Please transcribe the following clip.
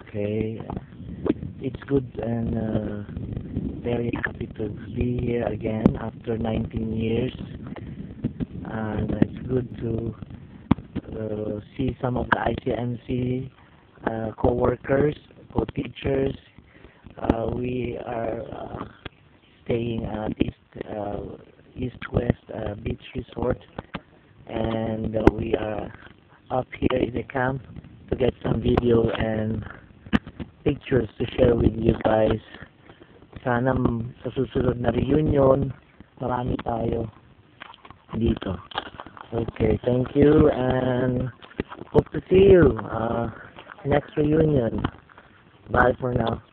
Okay, it's good and very happy to be here again after 19 years. And it's good to see some of the ICMC co-workers, co-teachers. We are staying at East-West Beach Resort, and we are up here in the camp to get some video and pictures to share with you guys. Sana sa susunod na reunion, marami tayo dito. Okay, thank you and hope to see you next reunion. Bye for now.